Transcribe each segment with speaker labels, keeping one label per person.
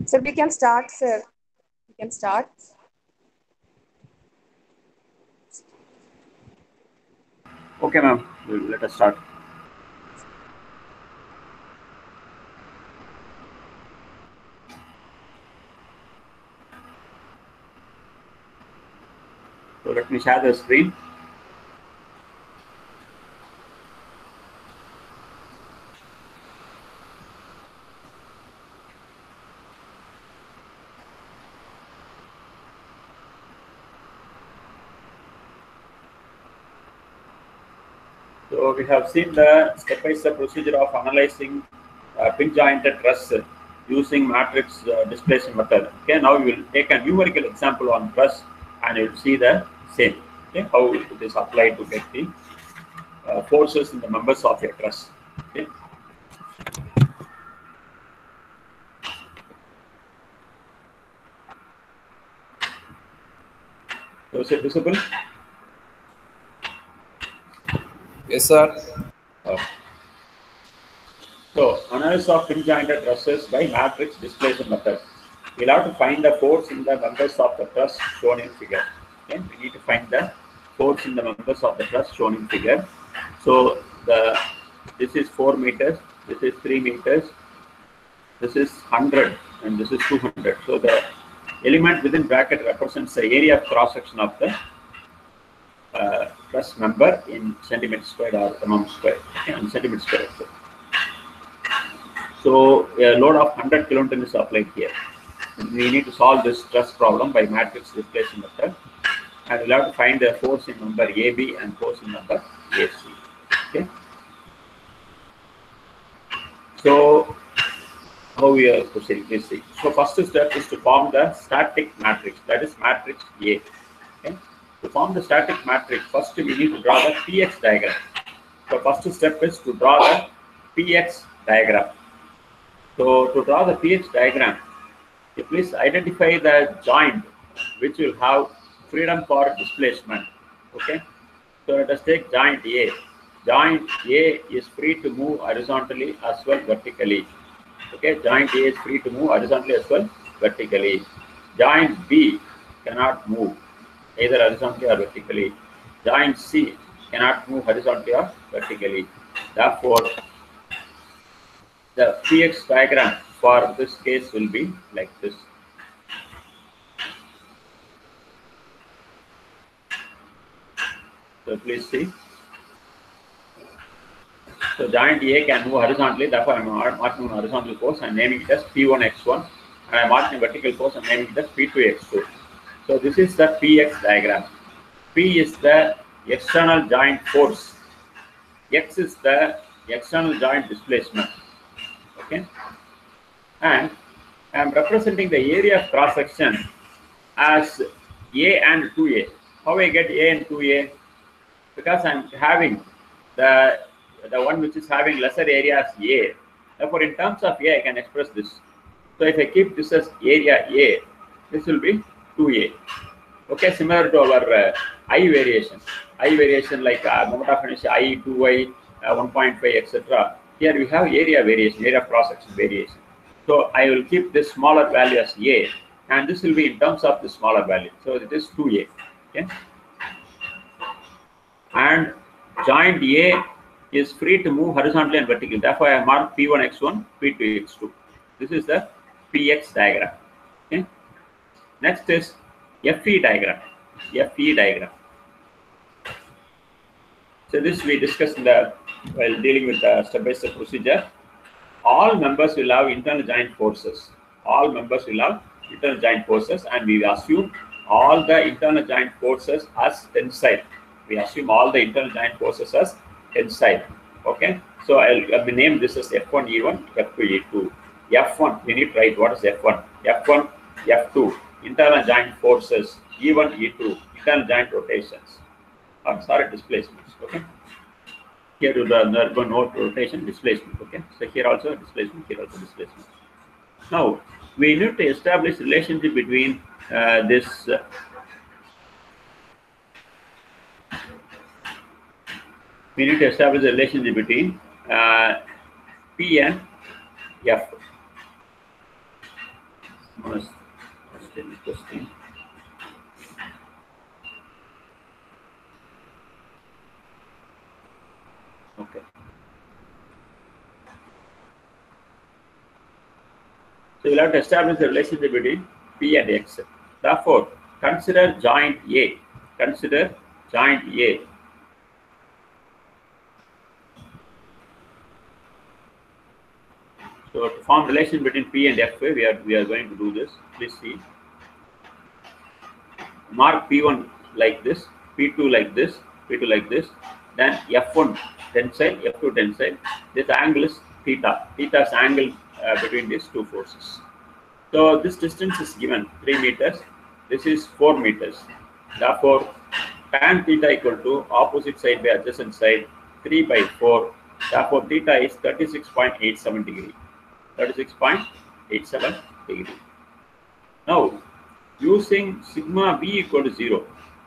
Speaker 1: So we can start, sir. We can start.
Speaker 2: Okay, ma'am. Let us start. So let me share the screen. So we have seen the step-by-step procedure of analyzing pin-jointed truss using matrix displacement method. Okay, now we will take a numerical example on truss, and you will see the same. Okay, how it is applied to get the forces in the members of a truss. Okay. So is it visible?
Speaker 3: Yes, sir.
Speaker 2: So analysis of pin-jointed trusses by matrix displacement method. We'll have to find the force in the members of the truss shown in figure. Okay, we need to find the force in the members of the truss shown in figure. So this is 4 meters, this is 3 meters, this is 100, and this is 200. So the element within bracket represents the area of cross section of the truss member in centimeters squared or mm squared. Okay, in centimeters squared. So a load of 100 kilonewton is applied here. We need to solve this truss problem by matrix displacement method, and we'll have to find the force in number AB and force in number AC. Okay. So how we are proceeding? Let's see. So first step is to form the static matrix, that is matrix A. Okay. To form the static matrix, first we need to draw the PX diagram. So first step is to draw the PX diagram. So to draw the PX diagram, you please identify the joint which will have freedom for displacement. Okay. So let us take joint A. Joint A is free to move horizontally as well vertically. Okay. Joint A is free to move horizontally as well vertically. Joint B cannot move either horizontally or vertically. Joint C cannot move horizontally or vertically. Therefore, the PX diagram for this case will be like this. So please see. So joint A can move horizontally, therefore I am marking horizontal force and naming it as P1x1, and I am marking vertical force and naming it as P2x2. So this is the PX diagram. P is the external joint force. X is the external joint displacement. Okay. And I am representing the area of cross section as A and 2A. How I get A and 2A? Because I am having the one which is having lesser area as A. Therefore, in terms of A, I can express this. So if I keep this as area A, this will be 2A. Okay, similar to our I variation. I variation like moment of inertia I, 2I, 1.5, etc. Here we have area variation, area of cross section variation. So I will keep this smaller value as A, and this will be in terms of the smaller value. So it is 2A. Okay. And joint A is free to move horizontally and vertically. Therefore, I mark P1x1, P2x2. This is the PX diagram. Okay. Next is FE diagram. FE diagram. So this we discussed while dealing with the step-by-step procedure. All members will have internal joint forces. All members will have internal joint forces, and we assume all the internal joint forces as tensile. We assume all the internal joint forces as tensile. Okay. So I'll name this as F1, E1, F2, E2. F1, we need to write what is F1. F1, F2, internal joint forces. E1, E2, internal joint rotations. Sorry, displacements. Okay. Here to the note rotation, displacement. Okay. So here also displacement, here also displacement. Now we need to establish relationship between this. We need to establish a relationship between P and F. Let's take the question. Okay. So you'll have to establish the relationship between P and X. Therefore, consider joint A. Consider joint A. So to form relation between P and F, we are going to do this. Please see. Mark P1 like this, P2 like this, P2 like this. Then F1 tensile, F2 tensile. This angle is theta. Theta is angle between these two forces. So this distance is given 3 meters. This is 4 meters. Therefore, tan theta equal to opposite side by adjacent side 3 by 4. Therefore, theta is 36.87 degree. 36.87 degree. Now, using sigma b equal to 0.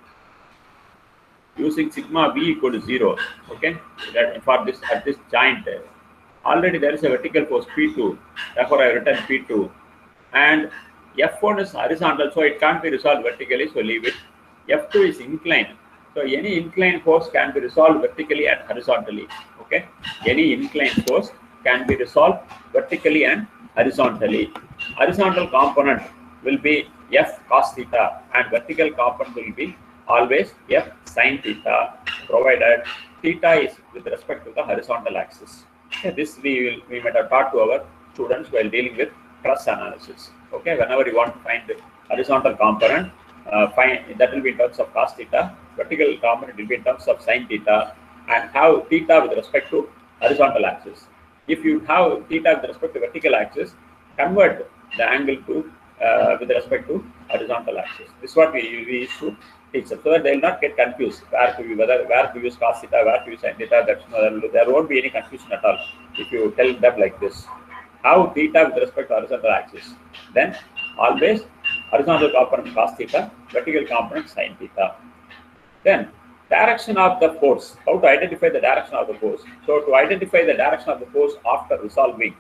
Speaker 2: Using sigma b equal to 0. Okay, that for this at this joint, already there is a vertical force P2. Therefore, I written P2. And F1 is horizontal, so it can't be resolved vertically, so leave it. F2 is inclined, so any inclined force can be resolved vertically and horizontally. Okay, any inclined force can be resolved vertically and horizontally. Horizontal component will be F cos theta, and vertical component will be always F sin theta, provided theta is with respect to the horizontal axis. Okay, this we might have taught to our students while dealing with truss analysis. Okay, whenever you want to find the horizontal component, find that will be in terms of cos theta, vertical component will be in terms of sin theta, and have theta with respect to horizontal axis. If you have theta with respect to vertical axis, convert the angle to with respect to horizontal axis. This is what we used to teach them, so that they will not get confused where to use cos theta, where to use sin theta. There won't be any confusion at all if you tell them like this. How theta with respect to horizontal axis, then always horizontal component cos theta, vertical component sin theta. Then direction of the force. How to identify the direction of the force? So to identify the direction of the force after resolving,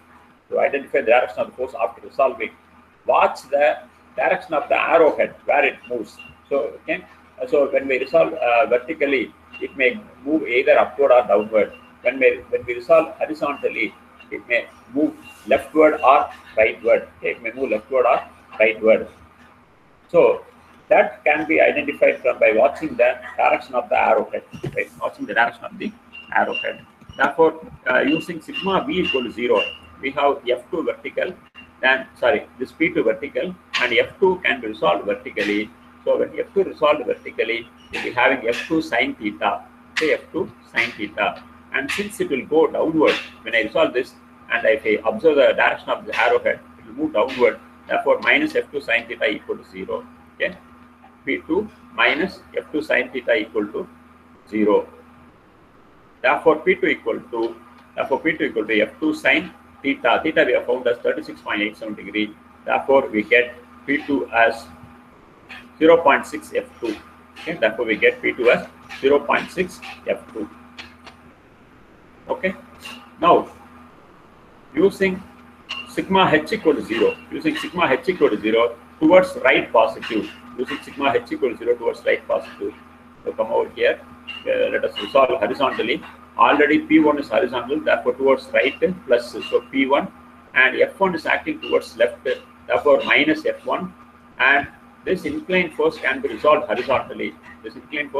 Speaker 2: watch the direction of the arrowhead where it moves. So okay, so when we resolve vertically, it may move either upward or downward. When we resolve horizontally, it may move leftward or rightward. So that can be identified by watching the direction of the arrowhead. Therefore, using sigma b equal to 0, we have F2 vertical. This P2 vertical, and F2 can be resolved vertically. So when F2 resolved vertically, we'll be having F2 sin theta. Okay, F2 sin theta. And since it will go downward, when I resolve this and if I observe the direction of the arrowhead, it will move downward. Therefore, minus F2 sin theta equal to 0. Okay, P2 minus F2 sin theta equal to 0. Therefore, P2 equal to F2 sin theta. Theta we have found as 36.87 degree. Therefore, we get P2 as 0.6 F2. Okay, therefore we get P2 as 0.6 F2. Okay, now using sigma h equal to 0, towards right positive. So come over here. Let us resolve horizontally. Already P1 is horizontal, therefore towards right plus, so P1, and F1 is acting towards left, therefore minus F1, and this inclined force can be resolved horizontally. So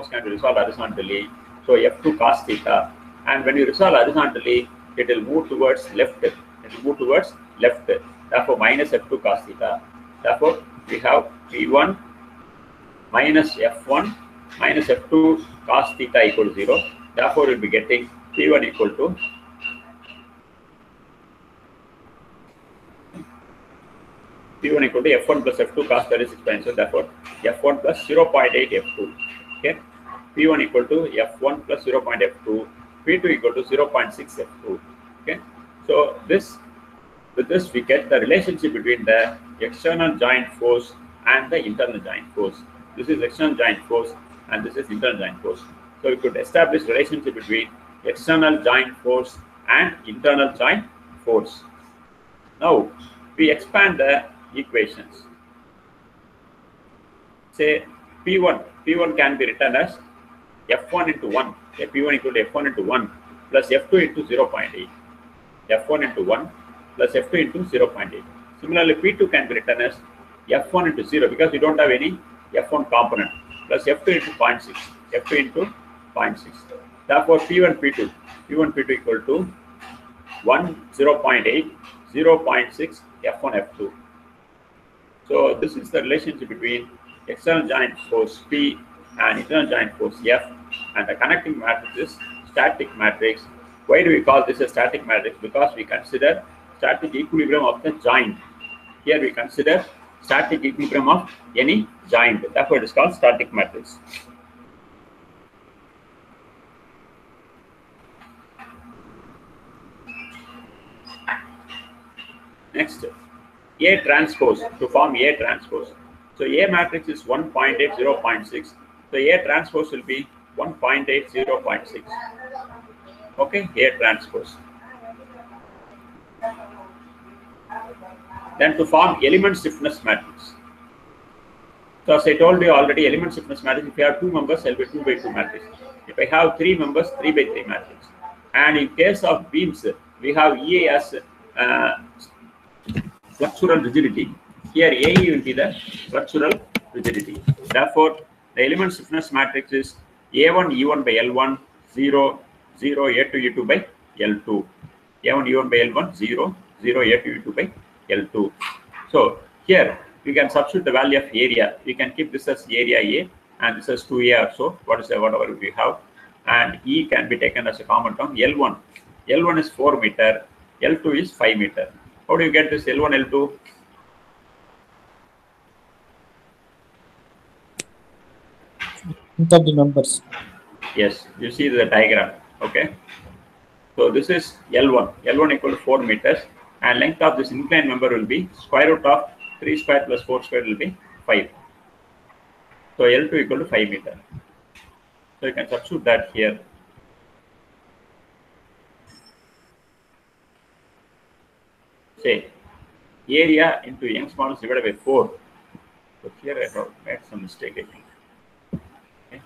Speaker 2: F2 cos theta, and when you resolve horizontally, it will move towards left. Therefore minus F2 cos theta. Therefore we have P1 minus F1 minus F2 cos theta equal to 0. Therefore, we will be getting P1 equal to F1 plus F2 cos 36.7. Therefore, F1 plus 0.8 F2. Okay, P1 equal to F1 plus 0.2 F2. P2 equal to 0.6 F2. Okay, so with this we get the relationship between the external joint force and the internal joint force. This is external joint force and this is internal joint force. So we could establish relationship between external joint force and internal joint force. Now we expand the equations. Say P1 can be written as F1 into 1. Okay, P1 equal to F1 into 1 plus F2 into 0.8. F1 into 1 plus F2 into 0.8. Similarly, P2 can be written as F1 into 0 because we don't have any F1 component plus F2 into 0.6. F2 into 0.6. Therefore, P1 P2 equal to 1 0.8 0.6 F1 F2. So this is the relationship between external joint force P and internal joint force F, and the connecting matrix is static matrix. Why do we call this a static matrix? Because we consider static equilibrium of the joint. Here we consider static equilibrium of any joint. Therefore, it is called static matrix. Next, A transpose, to form A transpose. So A matrix is 1.8 0.6. So A transpose will be 1.8 0.6. Okay, A transpose. Then to form element stiffness matrix. So as I told you already, element stiffness matrix, if you have 2 members, it will be 2 by 2 matrix. If I have 3 members, 3 by 3 matrix. And in case of beams, we have EA as flexural rigidity. Here AE will be the flexural rigidity. Therefore, the element stiffness matrix is A1 E1 by L1 0 0 A2 E2 by L2. A1 E1 by L1 0 0 A2 E2 by L2. So here we can substitute the value of area. We can keep this as area A and this as 2A or so. Whatever we have, and E can be taken as a common term. L1 is 4 meter. L2 is 5 meter. How do you get this L1 L2?
Speaker 4: Of the numbers.
Speaker 2: Yes, you see the diagram. Okay. So this is L1. L1 equal to 4 meters, and length of this inclined member will be square root of 3 square plus 4 square will be 5. So L2 equal to 5 meter. So you can substitute that here. Say area into Young's modulus divided by 4. So here I have made some mistake, I think. Okay.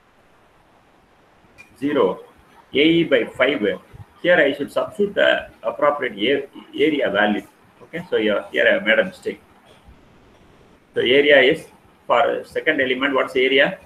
Speaker 2: 0 AE by 5. Here I should substitute the appropriate area value. Okay, so here I have made a mistake. So area is for second element. What's area?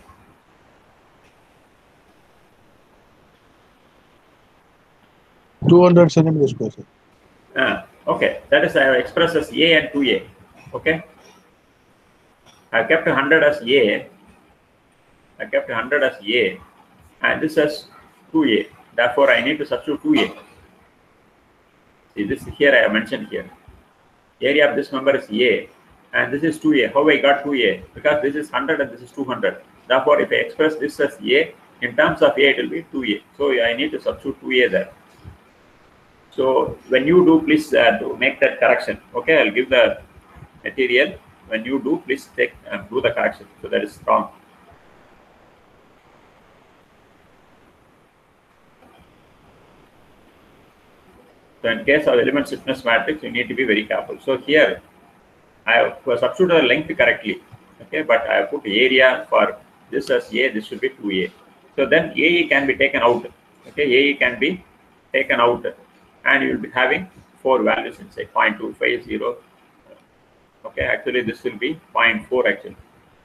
Speaker 4: $200 centimeters square.
Speaker 2: Okay, that is I have expressed as A and 2A. Okay, I have kept 100 as A. I kept 100 as A, and this as 2A. Therefore, I need to substitute 2A. See, this here I have mentioned here. Area of this member is A, and this is 2A. How I got 2A? Because this is 100 and this is 200. Therefore, if I express this as A, in terms of A, it will be 2A. So I need to substitute 2A there. So when you do, please make that correction. Okay, I'll give the material. When you do, please take and do the correction. So that is wrong. So in case of element stiffness matrix, you need to be very careful. So here I have substituted the length correctly. Okay, but I have put area for this as A. This should be 2A. So then AE can be taken out. Okay, AE can be taken out. And you will be having 4 values inside 0.250. Okay, actually this will be 0.4 actually.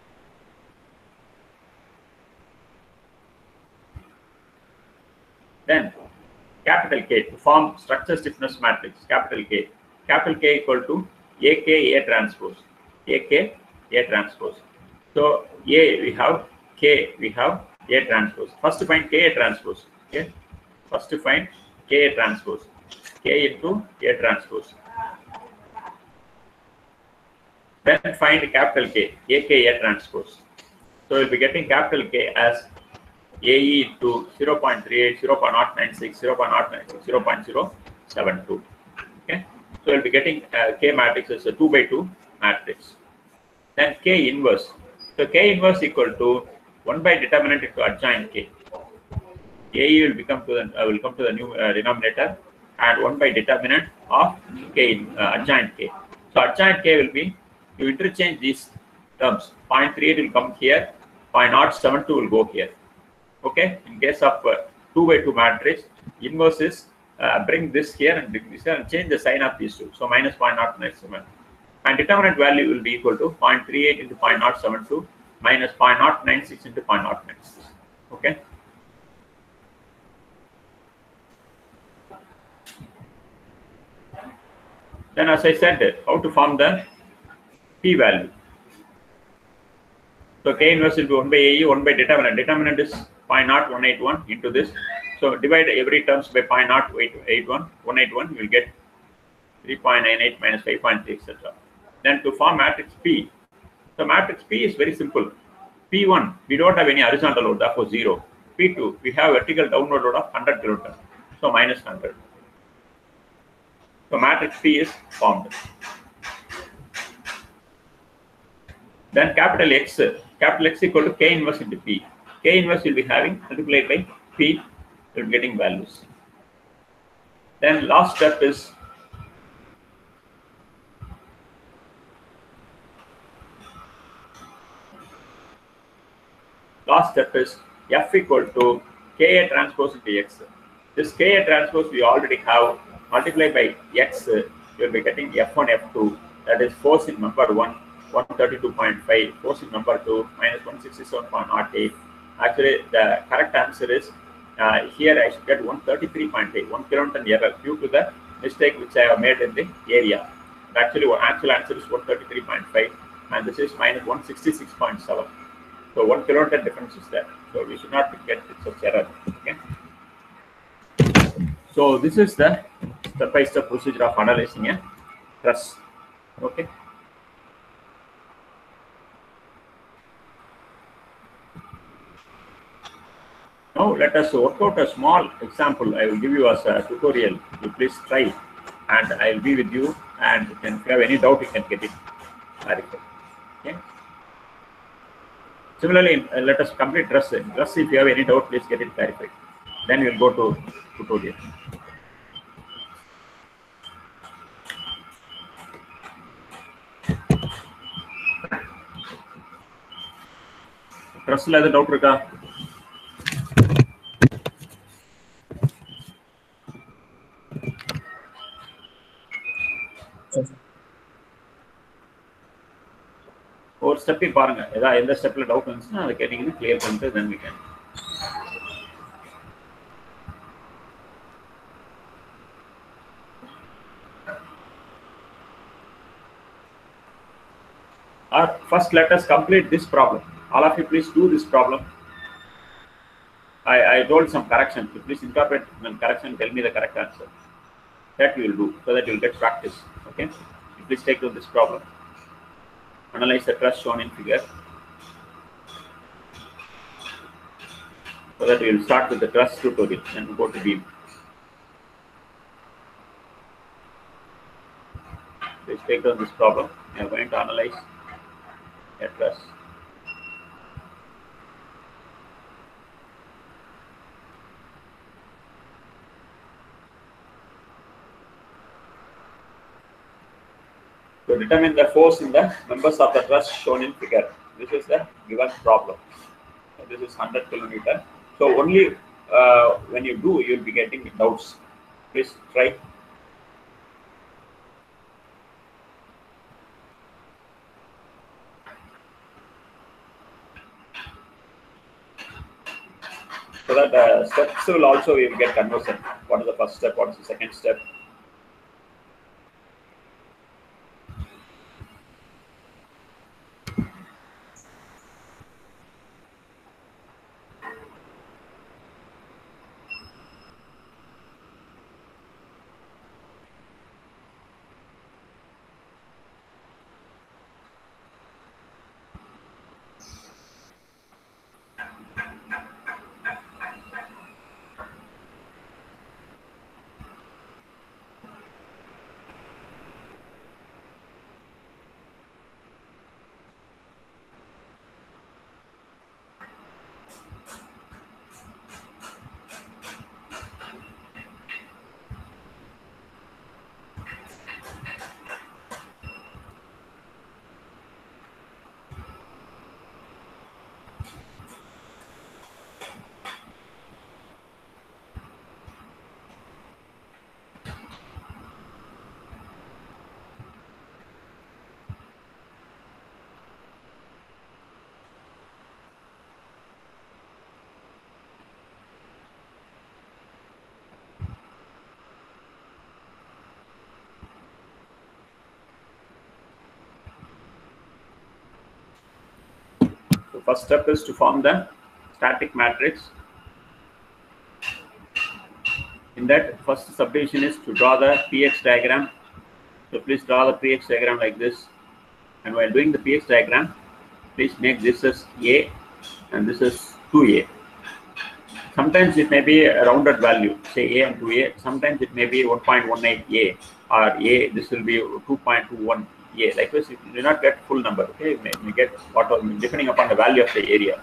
Speaker 2: Then capital K to form structure stiffness matrix. Capital K equal to AK A transpose. AK A transpose. So A we have, K we have, A transpose. First to find K A transpose. Okay, first to find K A transpose. K into A transpose. Then find capital K, AK A transpose. So we'll be getting capital K as AE into 0.38, 0.096, 0.096, 0.072. Okay. So we'll be getting K matrix as a 2 by 2 matrix. Then K inverse. So K inverse equal to 1 by determinant into adjoint K. AE will become to the new denominator, and 1 by determinant of K adjoint K. So adjoint K will be, you interchange these terms. 0.38 will come here, 0.072 will go here. Okay, in case of 2 by 2 matrix, inverse is bring this here and bring this here and change the sign of these two. So minus 0.097. And determinant value will be equal to 0.38 into 0.072 minus 0.096 into 0.096. Okay. Then, as I said, how to form the P value. So K inverse will be 1 by AE, 1 by determinant. Determinant is 0.0181 into this. So divide every terms by 0.081, 181, you will get 3.98 minus 5.3, etc. Then to form matrix P, the matrix P is very simple. P1, we don't have any horizontal load, therefore 0. P2, we have vertical downward load of 100 kilonewton, so minus 100. So matrix P is formed. Then capital X equal to K inverse into P. K inverse will be having multiplied by P, you'll be getting values. Then last step is F equal to Ka transpose into X. This Ka transpose we already have multiplied by X, you'll be getting F1, F2, that is force in number 1, 132.5, force in number 2, minus 167.08. Actually, the correct answer is here I should get 133.8, 1 kilonewton error due to the mistake which I have made in the area. But actually, actual answer is 133.5, and this is minus 166.7. So 1 kilonewton difference is there. So we should not get such error. Okay. So this is the step-by-step procedure of analyzing a truss. Okay. Now let us work out a small example. I will give you as a tutorial. You please try, and I will be with you. And if you have any doubt, you can get it clarified. Okay. Similarly, let us complete truss. Truss, if you have any doubt, please get it clarified. Then we will go to tutorial. Truss la doubt irukka? ஒரு step பாருங்க, ஏதாவது எந்த ஸ்டெப்ல doubt இருந்துச்சுன்னா அதை கேட்டீங்கன்னா clear பண்ணிட்டு then we can. First, let us complete this problem. All of you, please do this problem. I told some correction. You please incorporate the correction. Tell me the correct answer. That you will do so that you will get practice. Okay. You please take on this problem. Analyze the truss shown in figure. So that we will start with the truss tutorial and go to beam. Please take on this problem. We are going to analyze a truss. To determine the force in the members of the truss shown in figure. This is the given problem. This is 100 kilonewton. So only when you do, you will be getting doubts. Please try. So that steps will also we will get conversion. What is the first step? What is the second step? So first step is to form the static matrix. In that, first subdivision is to draw the PX diagram. So please draw the PX diagram like this. And while doing the PX diagram, please make this as A and this is 2A. Sometimes it may be a rounded value, say A and 2A. Sometimes it may be 1.18A or A, this will be 2.21A. Like this, you do not get full number, okay? You get whatever, depending upon the value of the area.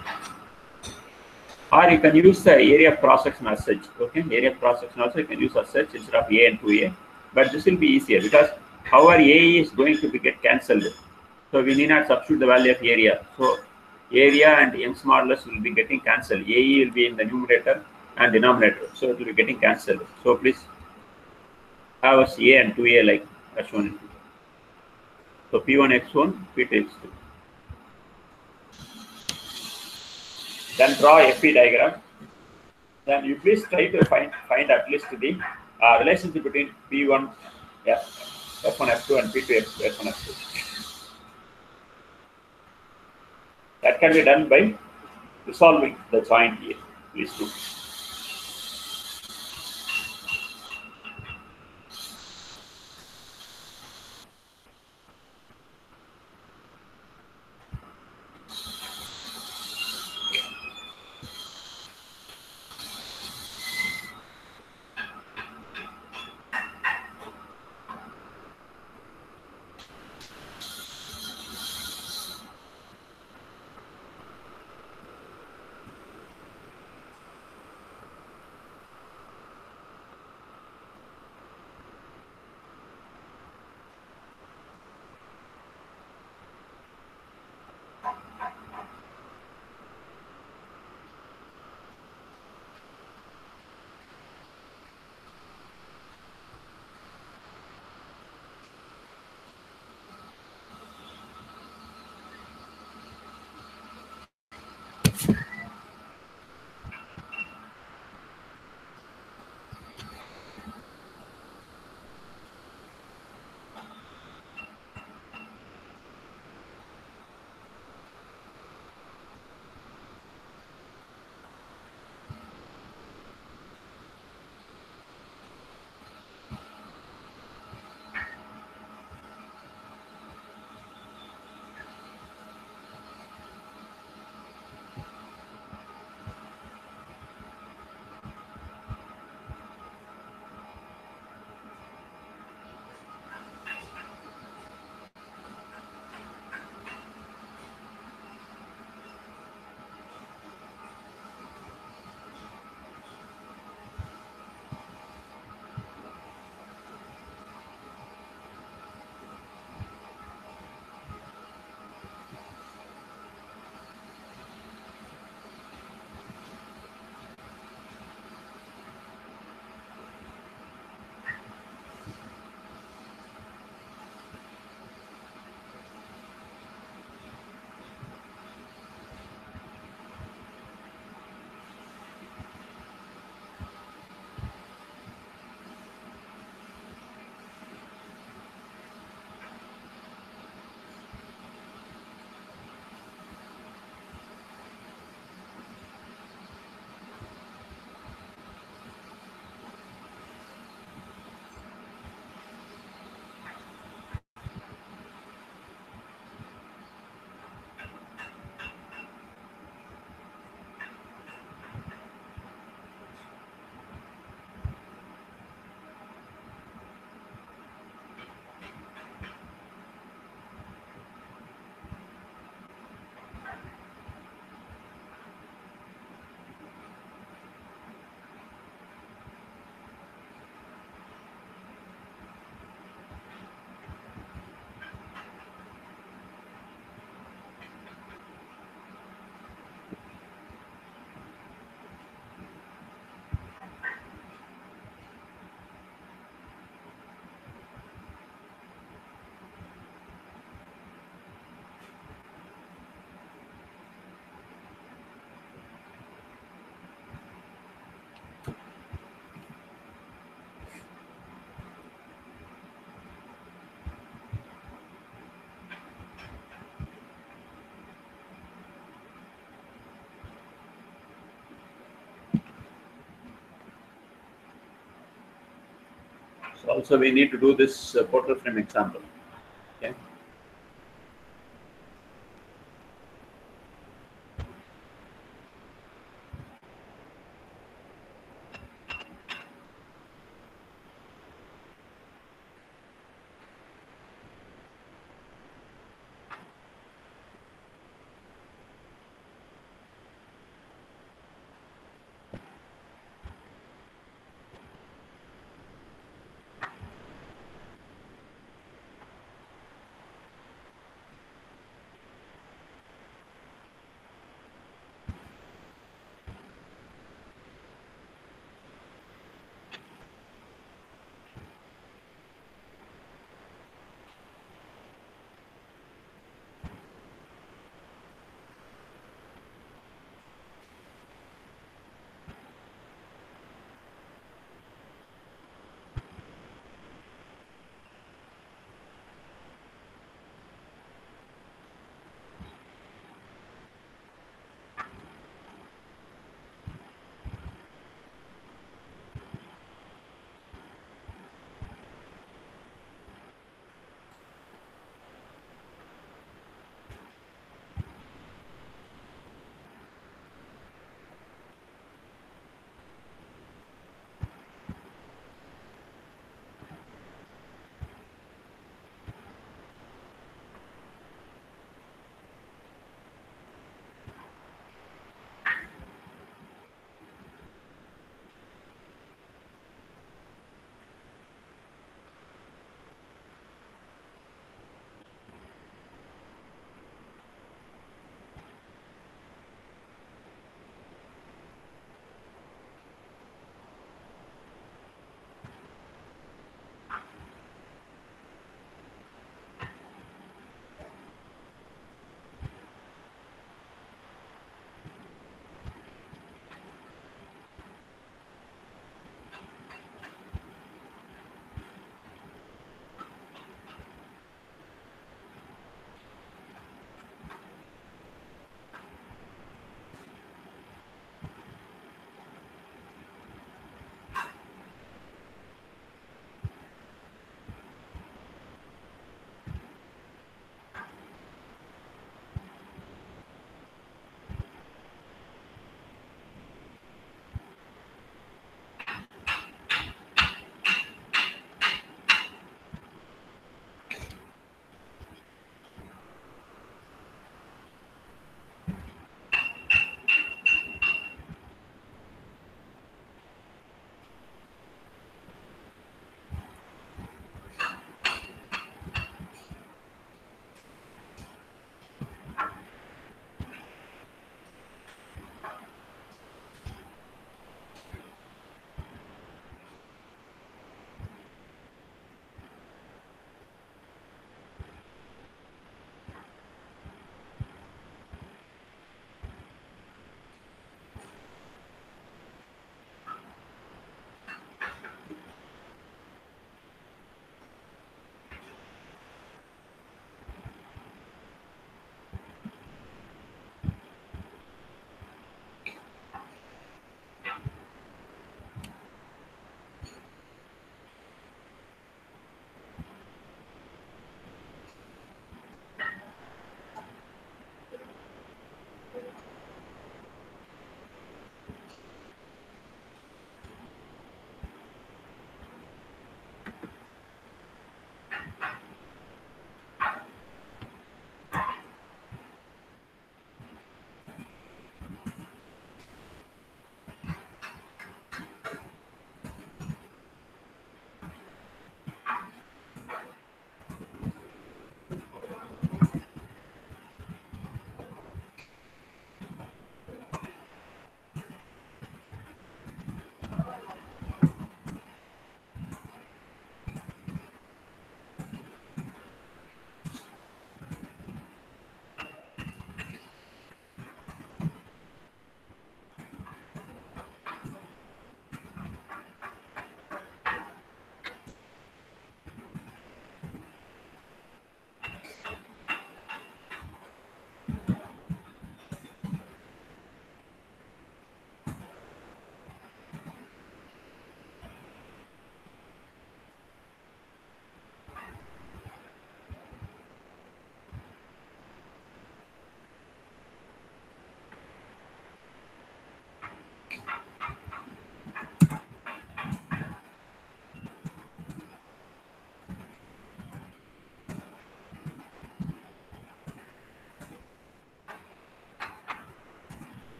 Speaker 2: Or you can use the area of cross section as such, okay? Area of cross section also you can use as such instead of A and 2A. But this will be easier because however A is going to get cancelled. So we need not substitute the value of area. So area and Young's modulus will be getting cancelled. AE will be in the numerator and denominator. So it will be getting cancelled. So please have us A and 2A like as shown in figure. So P1x1, P2x2. Then draw a FE diagram. Then you please try to find at least the relationship between P1, F1, F2 and P2, F1, F2. That can be done by resolving the joint here. Please do. So also we need to do this portal frame example. Okay.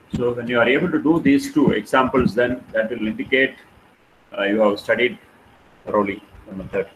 Speaker 2: So when you are able to do these two examples, then that will indicate you have studied thoroughly the method.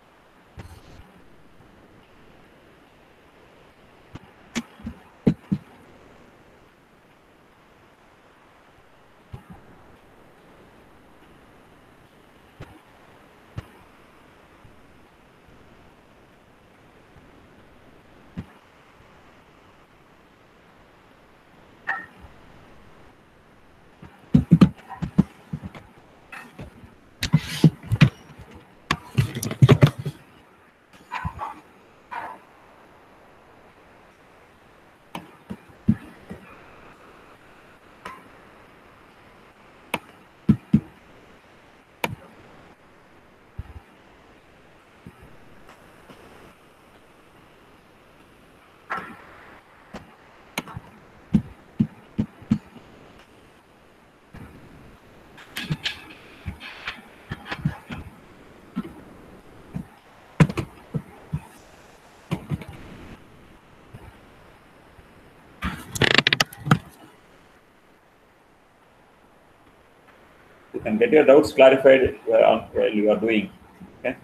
Speaker 2: You can get your doubts clarified while you are doing. Okay.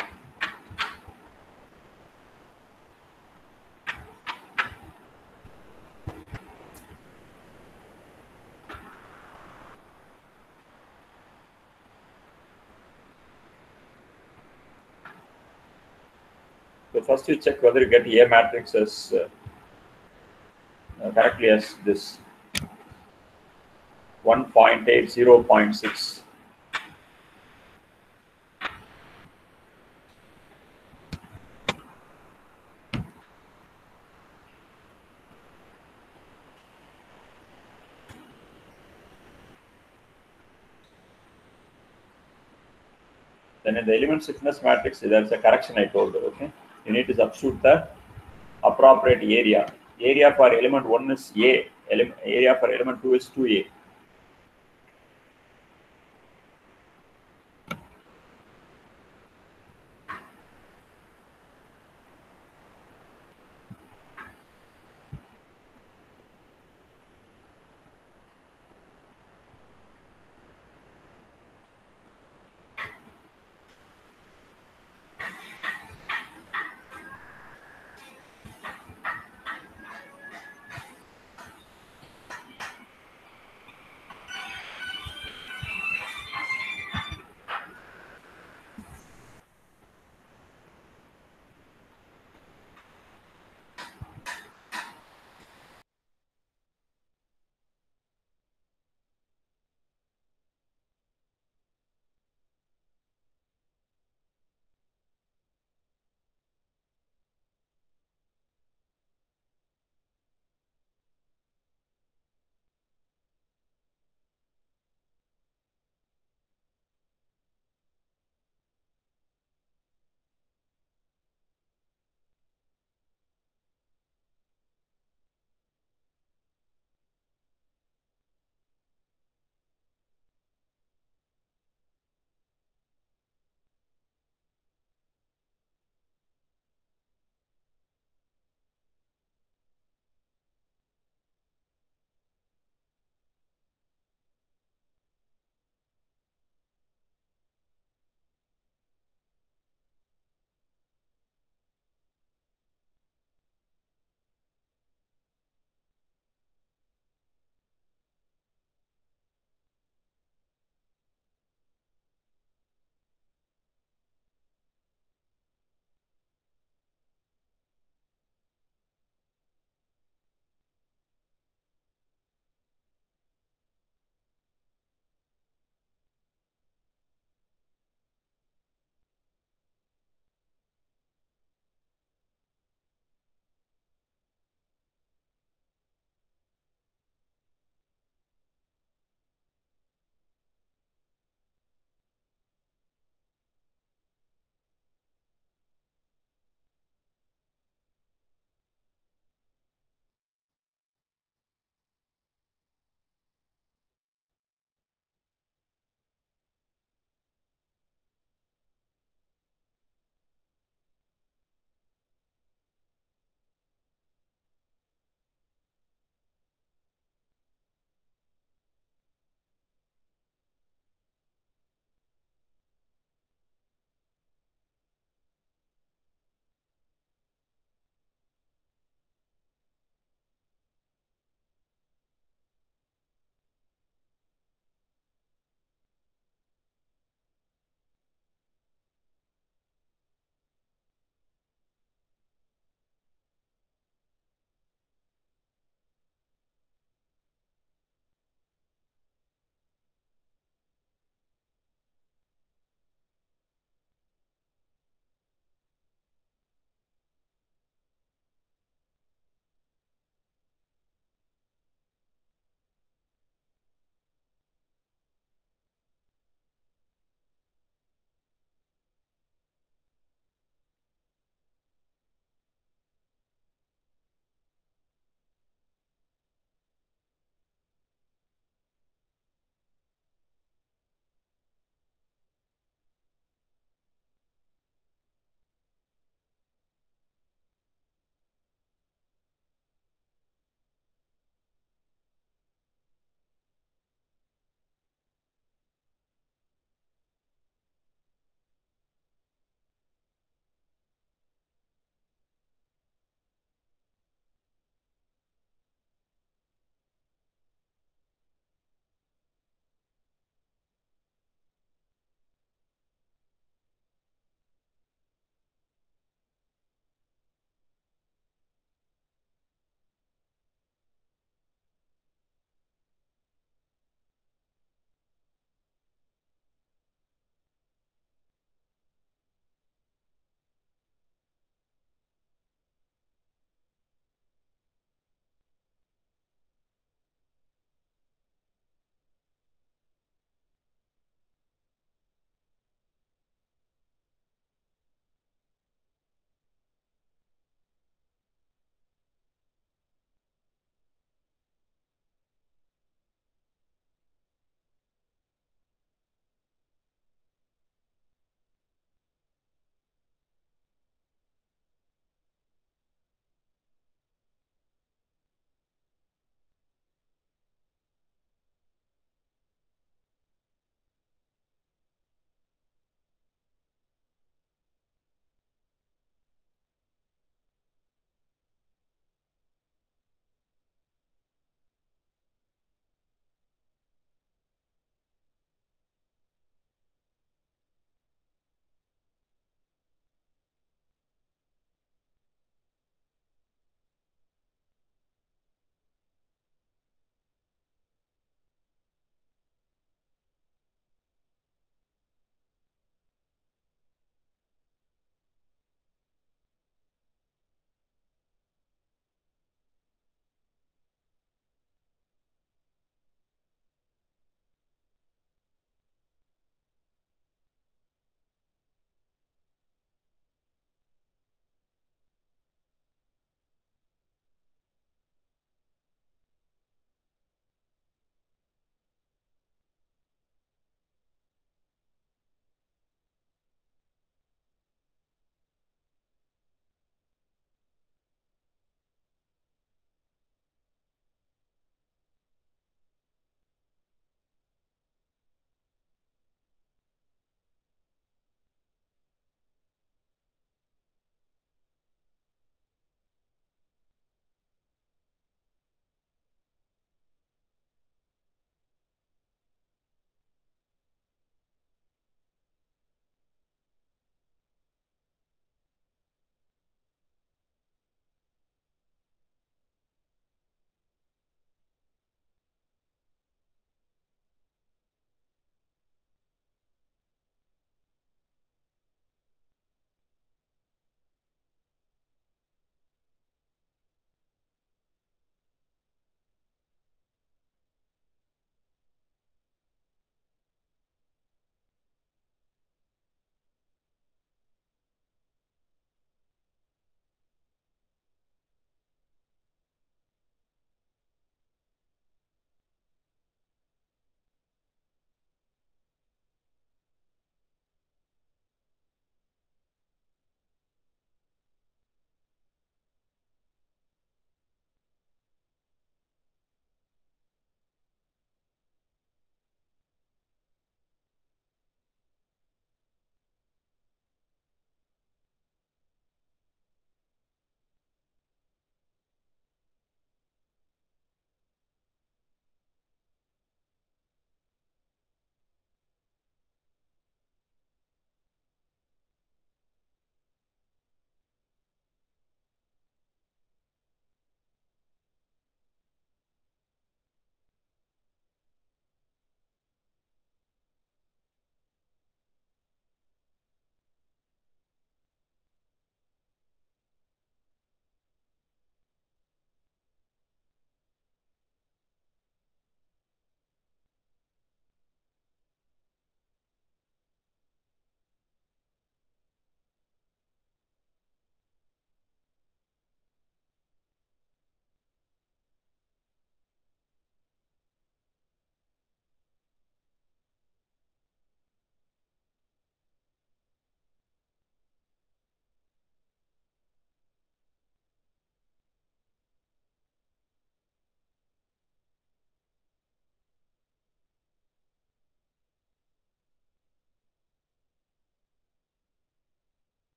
Speaker 2: So first you check whether you get A matrix as correctly as this 1.8, 0.6. Then in the element stiffness matrix, there's a correction I told you. Okay, you need to substitute the appropriate area. Area for element 1 is A. Area for element 2 is 2A.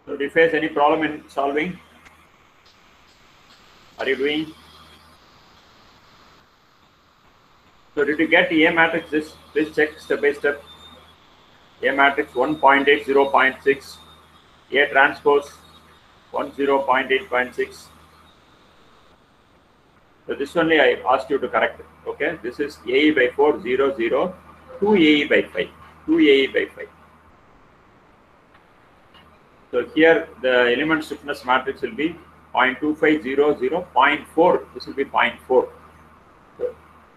Speaker 2: So do you face any problem in solving? Are you doing? So did you get A matrix this? Please check step by step. A matrix 1.8 0.6, A transpose 10.8.6. So this only I asked you to correct it. Okay, this is AE by 4 0 0 2 AE by 5 2 AE by 5. So here the element stiffness matrix will be 0.2500 0.4. This will be 0.4. So,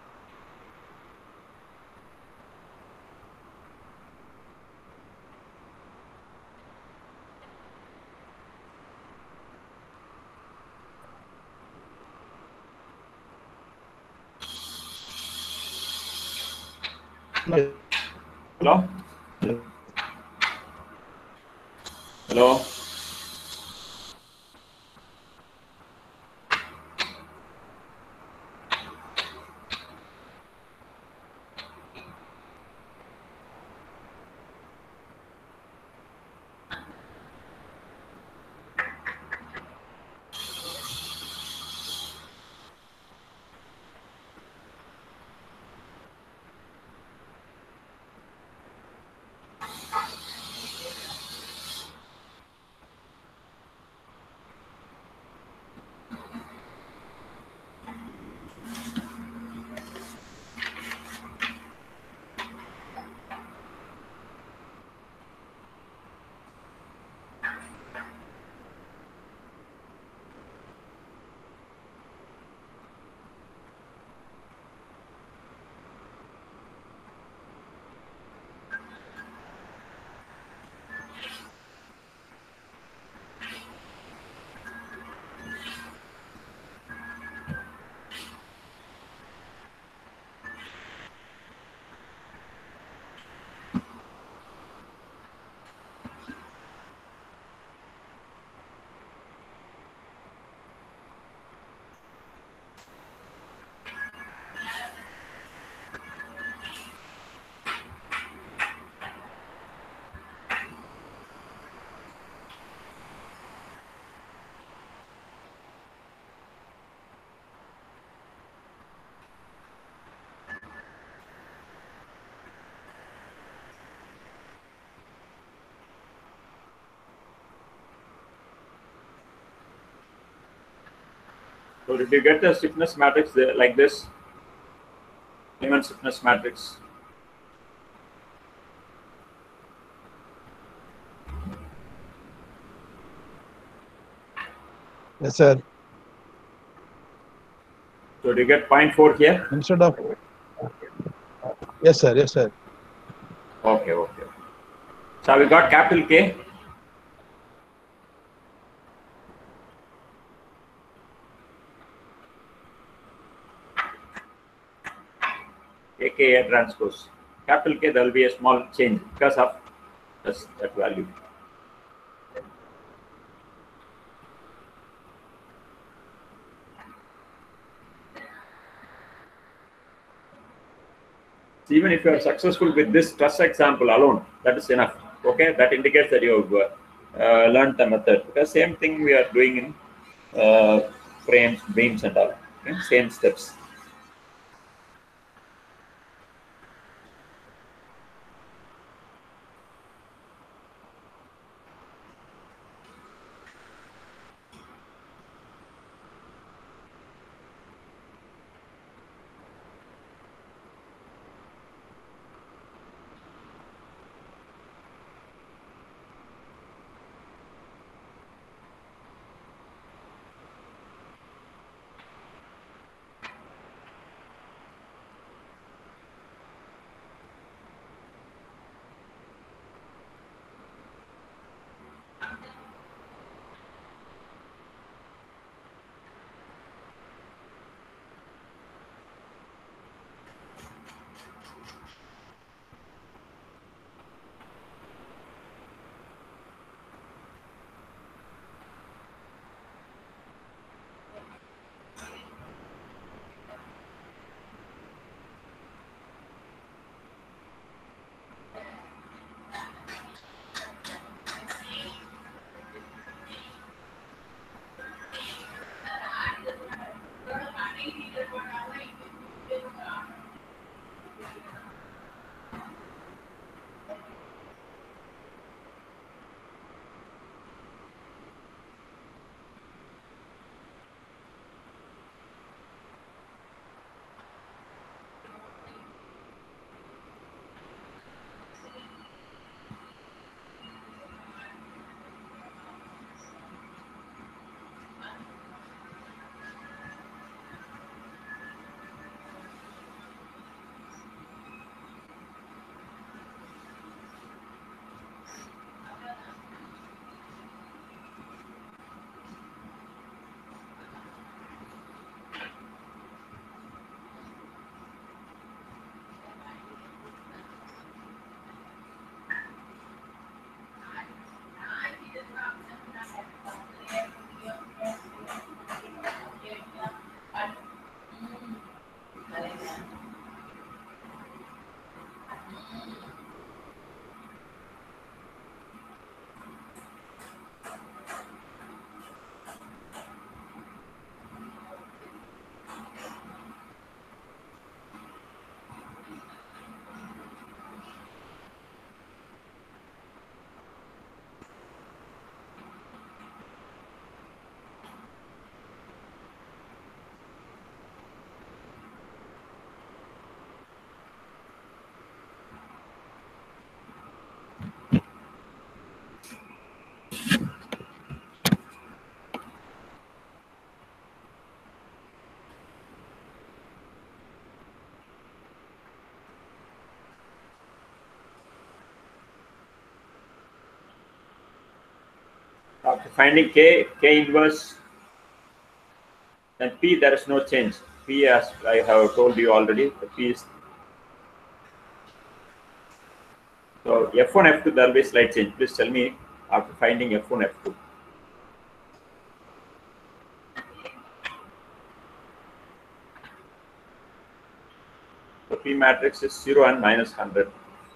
Speaker 2: hello? Hello? So did you get the stiffness matrix like this? Element stiffness matrix.
Speaker 4: Yes, sir.
Speaker 2: So do you get 0.4 here?
Speaker 4: Instead of yes, sir. Yes, sir.
Speaker 2: Okay, okay. So we got capital K. AKA transpose. Capital K, there will be a small change because of that value. So even if you are successful with this truss example alone, that is enough. Okay, that indicates that you have learned the method. Because same thing we are doing in frames, beams, and all. Okay? Same steps. After finding K inverse, then P there is no change. P, as I have told you already, the P is so F1, F2 there will be slight change. Please tell me after finding F1, F2. The P matrix is 0 and minus 100.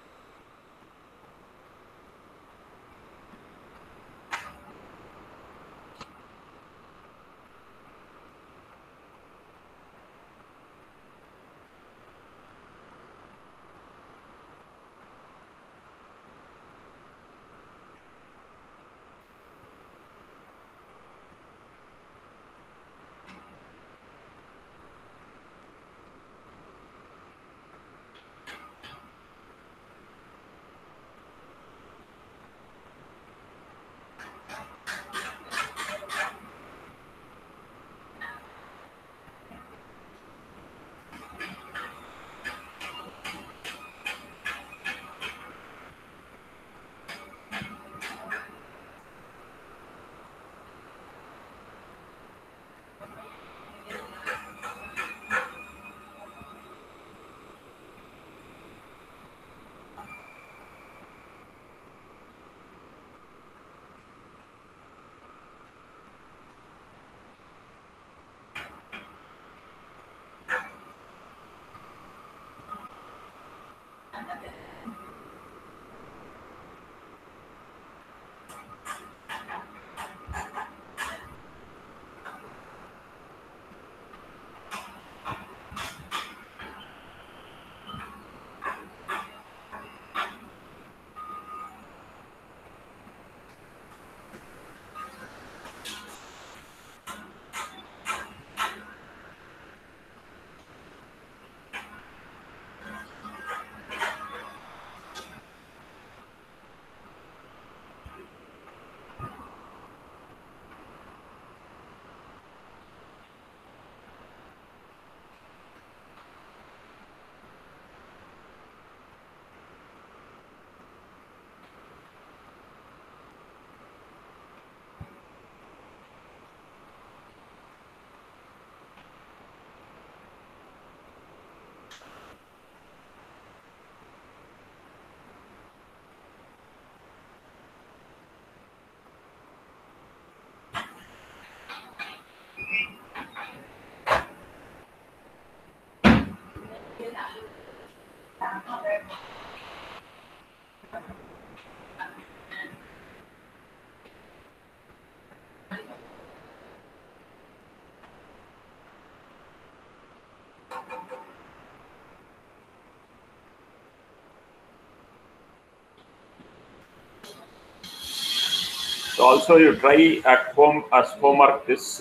Speaker 2: So also you try at home as homework this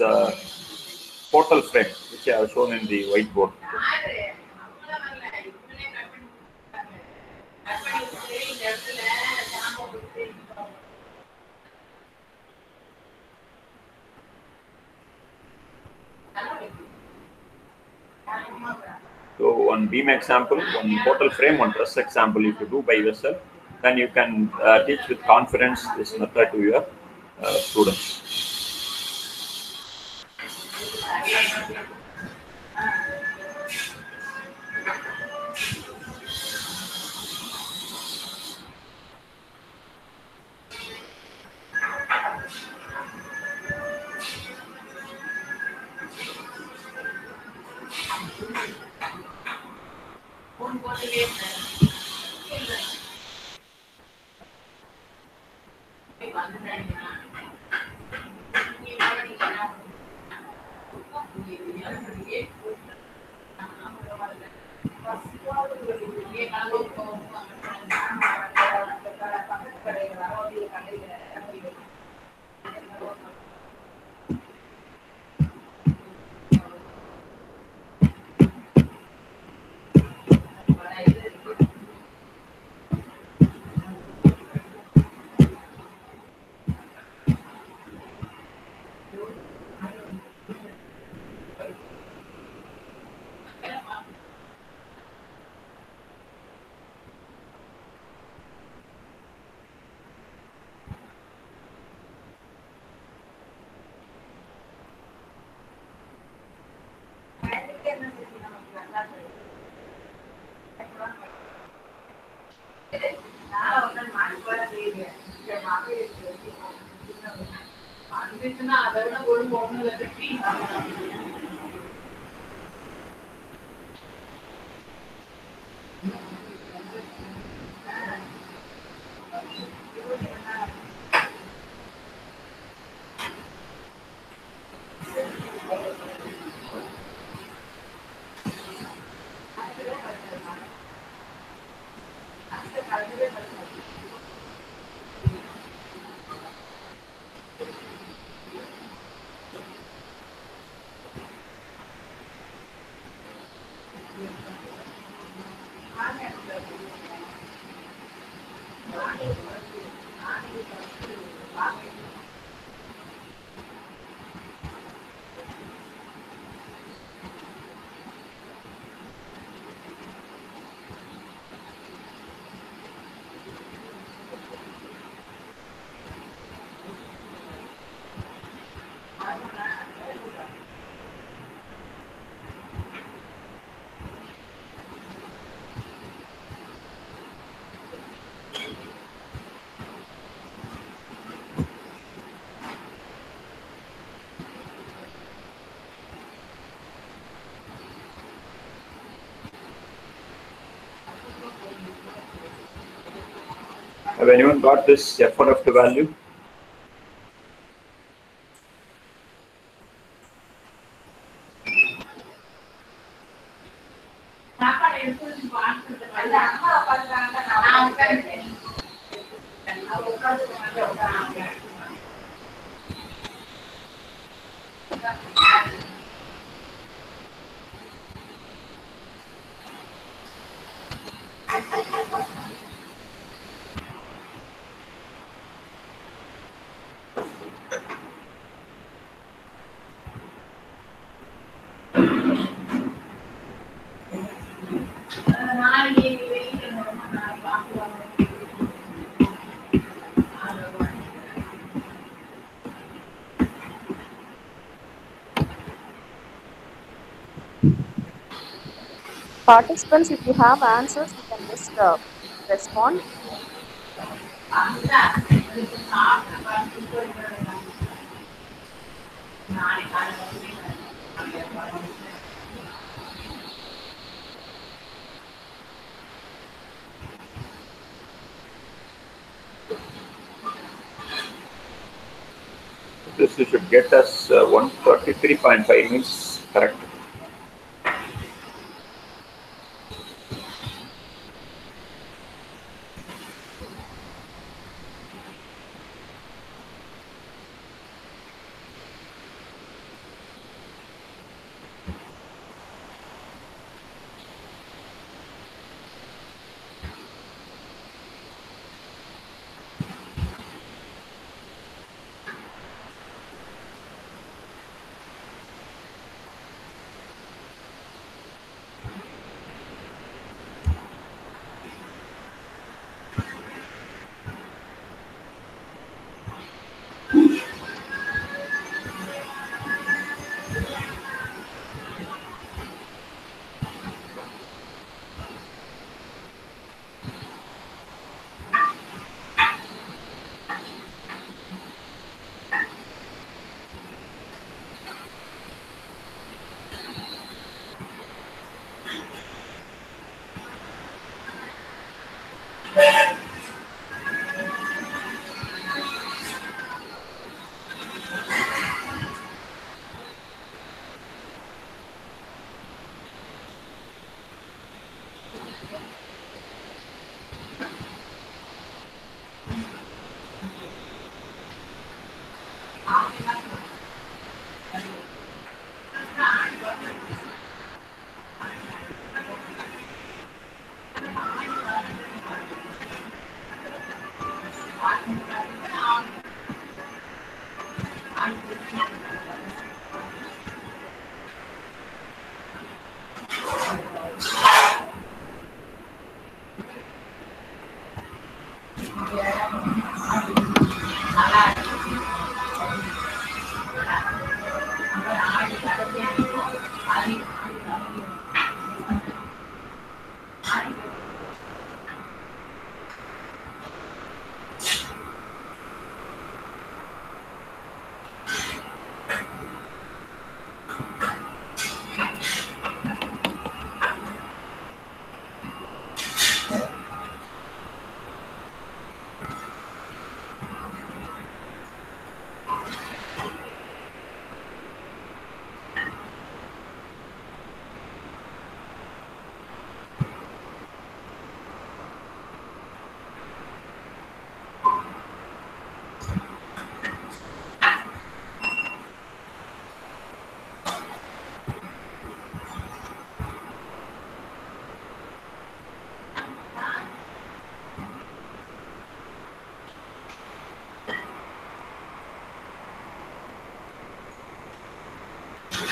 Speaker 2: portal frame which I have shown in the whiteboard. So one beam example, one portal frame, one truss example, if you do by yourself, then you can teach with confidence this method to your students. Have anyone got this F1 F2 value?
Speaker 1: Participants, if you have answers, you can just respond.
Speaker 2: This should get us 133.5 means correct.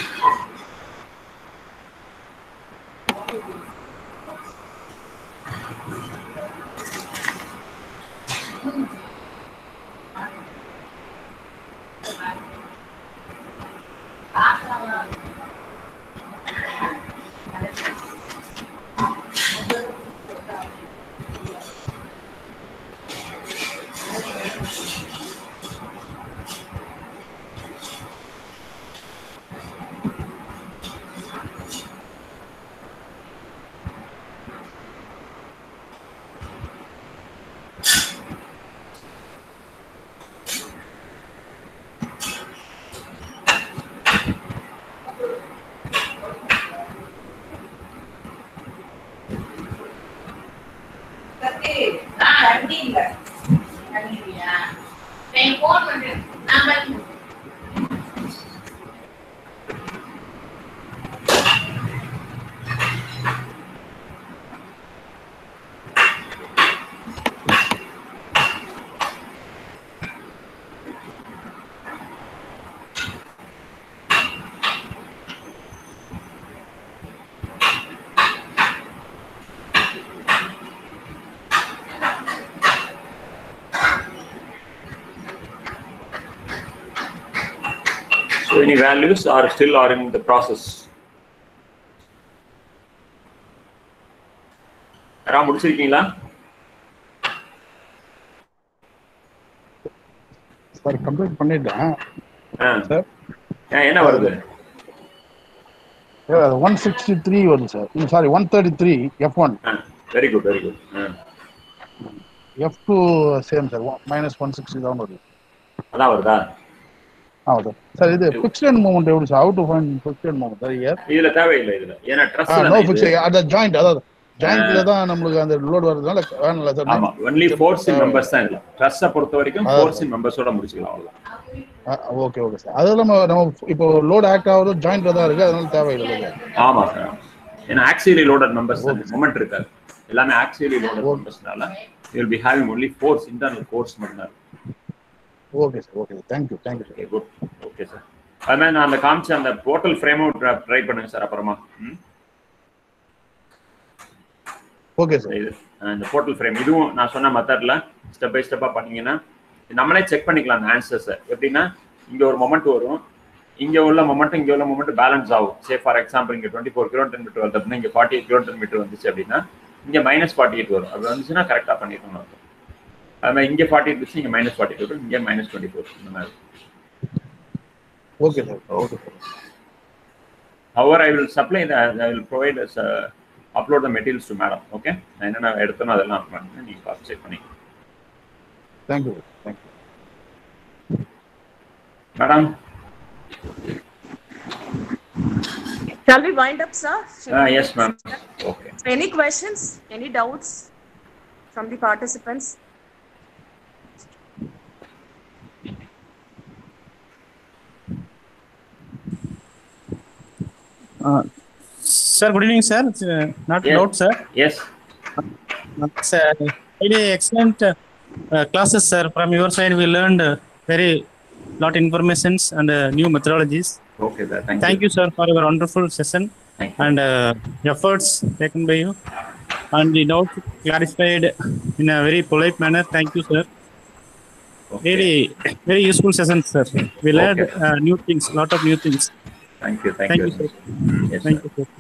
Speaker 2: So any values are still are in the process. யாராவது முடிச்சிருக்கீங்களா?
Speaker 4: Sir complete பண்ணிட்டேன் sir.
Speaker 2: என்ன வருது?
Speaker 4: 163 வருது sir. Sorry 133 F1.
Speaker 2: Very good very good.
Speaker 4: F2 same sir, -160 தான் வருது.
Speaker 2: அதான் வருதா?
Speaker 4: ஆமாம் சார். சார் இது ஃபிக்ஸ்ட் எண்ட் மூவ்மெண்ட் எப்படி sir? How to find fixed end movement sir?
Speaker 2: இதுல தேவையில்லை. இதுல ஏன்னா truss
Speaker 4: no fix at joint, அதாவது ஜாயிண்ட்ல தான் நமக்கு அந்த லோட் வரதுனால வேணல சார்.
Speaker 2: ஆமா, ஒன்லி ஃபோர்ஸ் இன் மெம்பர்ஸ் தான் இல்ல. ட்ரஸ்ஸை பொறுத்த வரைக்கும் ஃபோர்ஸ் இன் மெம்பர்ஸோட முடிச்சுக்கலாம் அவ்வளவுதான்.
Speaker 4: Okay okay sir. அதெல்லாம் நம்ம இப்போ லோட் ஆக்ட் ஆகுறது ஜாயிண்ட்ல தான் இருக்கு, அதனால தேவையில்லை சார்.
Speaker 2: ஆமா சார். ஏன்னா ஆக்சியலி லோடட் மெம்பர்ஸ் மொமெண்ட் இருக்காது. எல்லாமே ஆக்சியலி லோடட் மெம்பர்ஸ்னால you will be having only force, internal force மட்டும் தான்.
Speaker 4: Okay sir. Okay sir. Thank you sir.
Speaker 2: Good. Okay sir. அதனால நான் அந்த காமிச்ச அந்த போர்ட்டல் ஃப்ரேம் அவுட் ட்ரை பண்ணுங்க சார் அப்புறமா.
Speaker 4: Okay sir.
Speaker 2: இது இந்த போர்ட்டல் ஃப்ரேம் இதுவும் நான் சொன்ன மெத்தட்ல ஸ்டெப் பை ஸ்டெப்பா பண்ணீங்கன்னா நம்மளே செக் பண்ணிக்கலாம் அந்த ஆன்சர்ஸை. எப்படின்னா இங்க ஒரு மொமெண்ட் வரும், இங்க உள்ள மொமெண்ட் பேலன்ஸ் ஆகும். சே ஃபார் எக்ஸாம்பிள் இங்க 24 kN வருது அப்படின்னா இங்க 48 kN வந்துச்சு அப்படின்னா இங்க -48 வரும். அது வந்துச்சுன்னா கரெக்டா பண்ணிருக்கணும் அர்த்தம். அது மாதிரி இங்க 48 இருந்துச்சு, இங்க -48 வரும், இங்க -24 இந்த மாதிரி.
Speaker 4: Okay sir. Okay sir.
Speaker 2: However, I will supply I will provide as upload the materials to madam. Okay, நான் என்னென்ன எடுத்தனோ அதெல்லாம் அனுப்புறேன், நீங்க பார்த்து செக் பண்ணி.
Speaker 4: Thank you.
Speaker 2: Madam.
Speaker 1: Shall we wind up, sir?
Speaker 2: Yes, ma'am. Okay.
Speaker 1: So any questions? Any doubts from the participants?
Speaker 5: Sir, good evening, sir. Not
Speaker 2: yes.
Speaker 5: doubt, sir.
Speaker 2: Yes.
Speaker 5: Sir, very excellent classes, sir. From your side, we learned very lot informations and new methodologies.
Speaker 2: Okay, sir.
Speaker 5: Thank you, sir, for your wonderful session and efforts taken by you, and the doubts clarified in a very polite manner. Thank you, sir. Okay. Really, very useful session, sir. We learned new things, lot of new things.
Speaker 2: Thank you, sir.
Speaker 5: Yes, thank you, sir.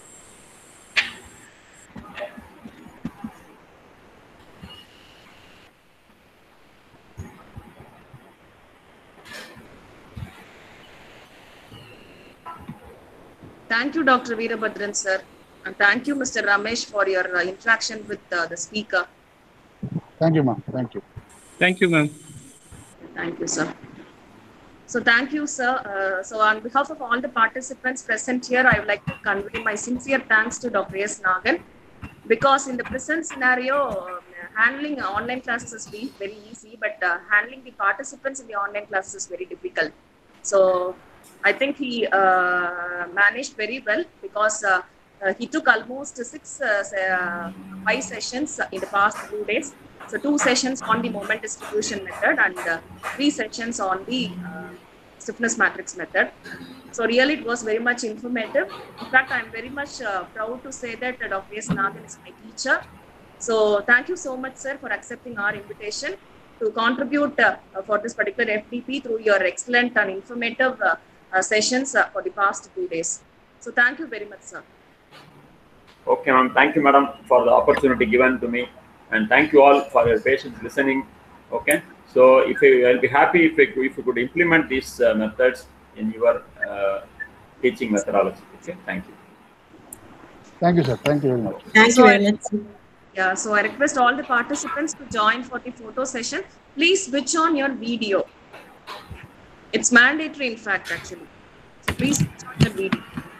Speaker 1: Thank you, Dr. Veerabhadran, sir. And thank you, Mr. Ramesh, for your interaction with the speaker.
Speaker 4: Thank you, ma'am. Thank you.
Speaker 5: Thank you, ma'am.
Speaker 1: Thank you, sir. So thank you, sir. So on behalf of all the participants present here, I would like to convey my sincere thanks to Dr. S. Nagan, because in the present scenario, handling online classes has been very easy, but handling the participants in the online classes is very difficult. So I think he managed very well, because he took almost 5 sessions in the past 2 days. So 2 sessions on the moment distribution method and 3 sessions on the stiffness matrix method. So really it was very much informative. In fact, I'm very much proud to say that Dr. S. Nagan is my teacher. So thank you so much, sir, for accepting our invitation to contribute for this particular FDP through your excellent and informative sessions for the past 2 days. So thank you very much, sir.
Speaker 2: Okay, ma'am. Thank you, madam, for the opportunity given to me. And thank you all for your patience listening. Okay. So I'll be happy if you could implement these methods in your teaching methodology. Okay. Thank you.
Speaker 4: Thank you, sir. Thank you very much.
Speaker 6: Thank you very much.
Speaker 1: Yeah, so I request all the participants to join for the photo session. Please switch on your video. It's mandatory, in fact, actually. So please switch on your video.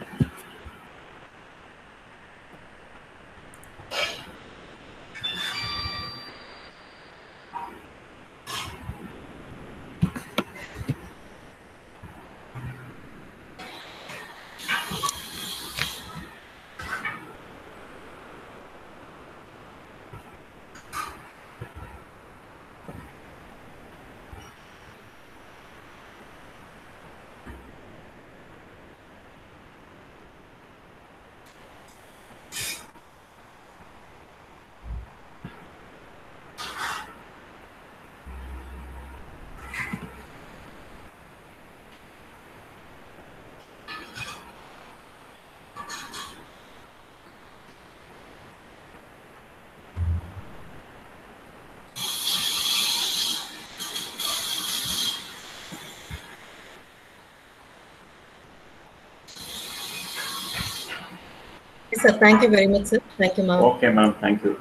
Speaker 6: Sir, thank you very much, sir. Thank you, ma'am.
Speaker 2: Okay, ma'am. Thank you.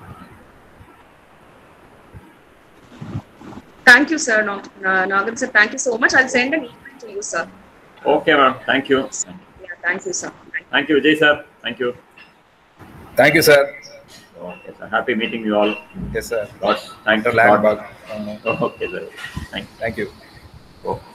Speaker 1: Thank you, sir. Nagan, sir, thank you so much. I'll send an email to you, sir.
Speaker 2: Okay, ma'am. Thank you.
Speaker 1: Yeah, thank you, sir.
Speaker 2: Thank you, Vijay, sir. Thank you.
Speaker 3: Thank you, sir.
Speaker 2: Okay, sir. Happy meeting you all.
Speaker 3: Yes, sir.
Speaker 2: Lots. Thank you.
Speaker 3: Land bug.
Speaker 2: Okay, sir. Thank you.
Speaker 3: Thank you.
Speaker 2: Okay.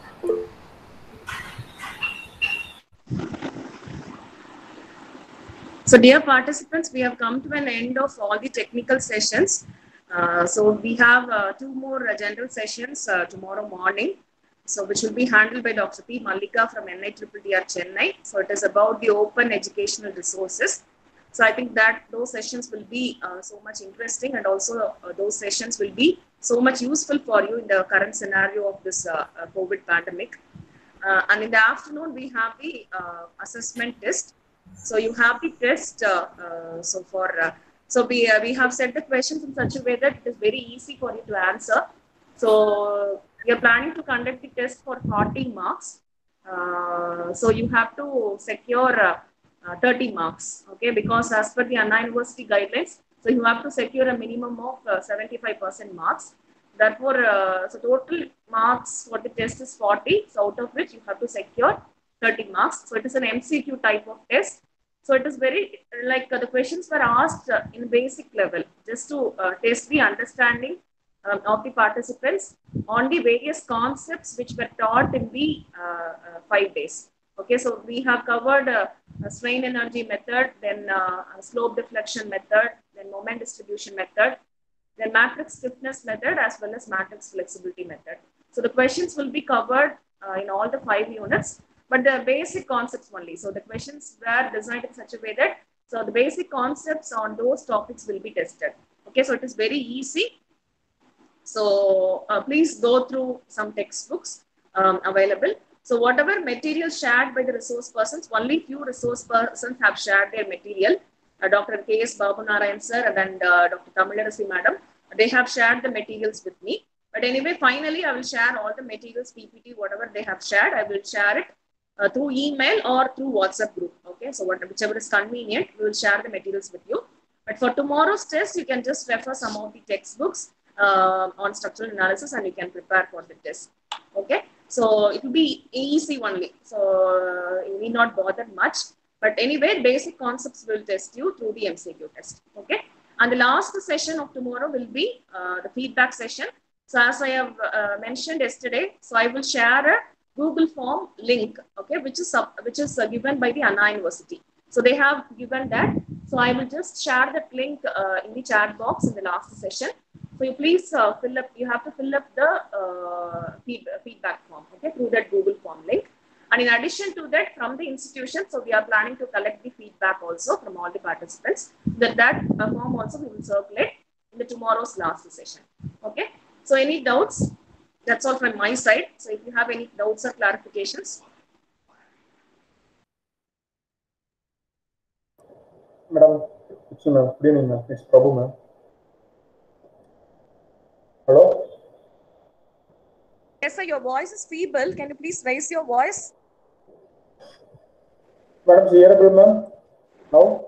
Speaker 1: So dear participants, we have come to an end of all the technical sessions. So we have 2 more general sessions tomorrow morning. So which will be handled by Dr. P. Mallika from NIDDR Chennai. So it is about the open educational resources. So I think that those sessions will be so much interesting, and also those sessions will be so much useful for you in the current scenario of this COVID pandemic. And in the afternoon, we have the assessment test. So you have the test. So we have set the questions in such a way that it is very easy for you to answer. So we are planning to conduct the test for 40 marks. So you have to secure 30 marks, okay? Because as per the Anna University guidelines, so you have to secure a minimum of 75% marks. Therefore, so total marks for the test is 40. So out of which you have to secure 30 marks. So it is an MCQ type of test. So it is very like the questions were asked in basic level, just to test the understanding of the participants on the various concepts which were taught in the 5 days. Okay, so we have covered a strain energy method, then slope deflection method, then moment distribution method, then matrix stiffness method, as well as matrix flexibility method. So the questions will be covered in all the 5 units, but the basic concepts only. So the questions were designed in such a way that, so the basic concepts on those topics will be tested. Okay, so it is very easy. So please go through some textbooks available. So whatever material shared by the resource persons, only few resource persons have shared their material. Dr. K.S. Babunarayan sir and Dr. Tamilarasi madam, they have shared the materials with me. But anyway, finally, I will share all the materials, PPT, whatever they have shared, I will share it through email or through WhatsApp group. Okay, so whichever is convenient, we will share the materials with you. But for tomorrow's test, you can just refer some of the textbooks on structural analysis, and you can prepare for the test. Okay, so it will be easy only. So you need not bother much. But anyway, basic concepts will test you through the MCQ test. Okay, and the last session of tomorrow will be the feedback session. So as I have mentioned yesterday, so I will share a Google form link, okay, which is given by the Anna University. So they have given that. So I will just share that link in the chat box in the last session. So you please fill up. You have to fill up the feedback form, okay, through that Google form link. And in addition to that, from the institution, so we are planning to collect the feedback also from all the participants. That form also we will circulate in the tomorrow's last session. Okay. So any doubts? That's all from my side. So if you have any doubts or clarifications.
Speaker 7: Madam, it's good evening, ma'am. It's Prabhu, ma'am. Hello?
Speaker 1: Yes, sir, your voice is feeble. Can you please raise your voice?
Speaker 7: Madam, is it hearable, ma'am? Now?